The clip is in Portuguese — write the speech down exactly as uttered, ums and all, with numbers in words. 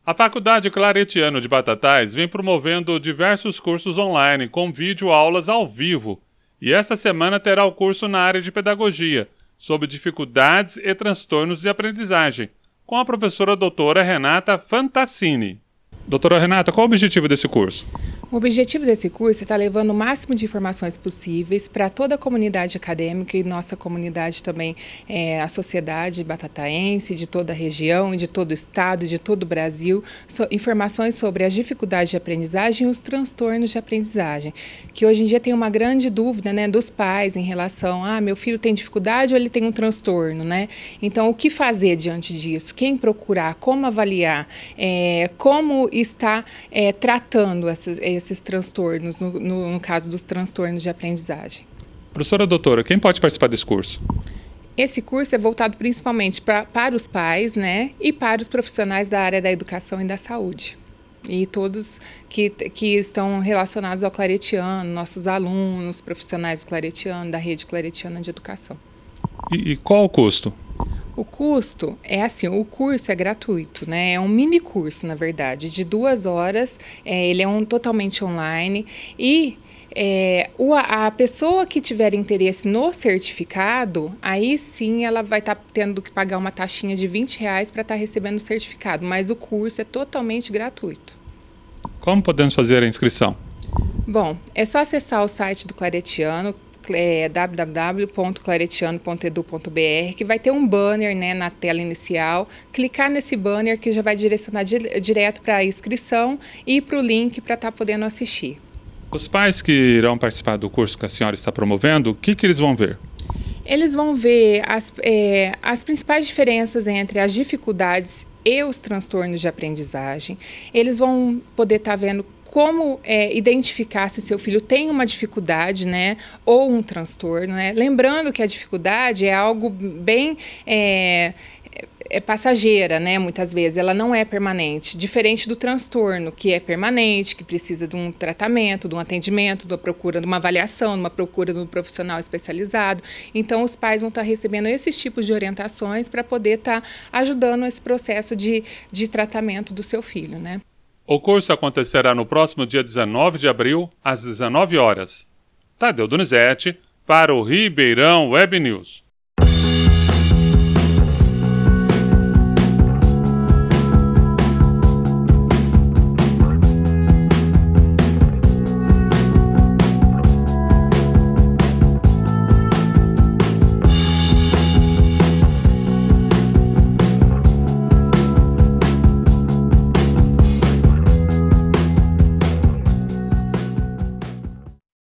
A Faculdade Claretiano de Batatais vem promovendo diversos cursos online com vídeo-aulas ao vivo e esta semana terá o curso na área de pedagogia, sobre dificuldades e transtornos de aprendizagem, com a professora doutora Renata Fantassini. Doutora Renata, qual o objetivo desse curso? O objetivo desse curso é estar levando o máximo de informações possíveis para toda a comunidade acadêmica e nossa comunidade também, é, a sociedade batataense, de toda a região, de todo o estado, de todo o Brasil, so, informações sobre as dificuldades de aprendizagem e os transtornos de aprendizagem, que hoje em dia tem uma grande dúvida, né, dos pais em relação a, ah, meu filho tem dificuldade ou ele tem um transtorno, né? Então, o que fazer diante disso? Quem procurar? Como avaliar? É, como está é, tratando essas esses transtornos, no, no, no caso dos transtornos de aprendizagem. Professora doutora, quem pode participar desse curso? Esse curso é voltado principalmente pra, para os pais, né, e para os profissionais da área da educação e da saúde. E todos que, que estão relacionados ao Claretiano, nossos alunos, profissionais do Claretiano, da rede Claretiana de educação. E, e qual o custo? O custo é assim, o curso é gratuito, né? É um mini curso, na verdade, de duas horas. É, ele é um totalmente online e é, o, a pessoa que tiver interesse no certificado, aí sim ela vai estar tá tendo que pagar uma taxinha de vinte reais para estar tá recebendo o certificado, mas o curso é totalmente gratuito. Como podemos fazer a inscrição? Bom, é só acessar o site do Claretiano, É w w w ponto claretiano ponto edu ponto b r, que vai ter um banner, né, na tela inicial. Clicar nesse banner que já vai direcionar di direto para a inscrição e para o link para estar tá podendo assistir. Os pais que irão participar do curso que a senhora está promovendo, o que, que eles vão ver? Eles vão ver as, é, as principais diferenças entre as dificuldades e os transtornos de aprendizagem. Eles vão poder estar tá vendo como é, identificar se seu filho tem uma dificuldade, né, ou um transtorno, né? Lembrando que a dificuldade é algo bem é, é passageira, né, muitas vezes, ela não é permanente, diferente do transtorno, que é permanente, que precisa de um tratamento, de um atendimento, da procura de uma avaliação, de uma procura de um profissional especializado. Então, os pais vão estar recebendo esses tipos de orientações para poder estar ajudando esse processo de, de tratamento do seu filho, né? O curso acontecerá no próximo dia dezenove de abril, às dezenove horas. Tadeu Donizete, para o Ribeirão Web News.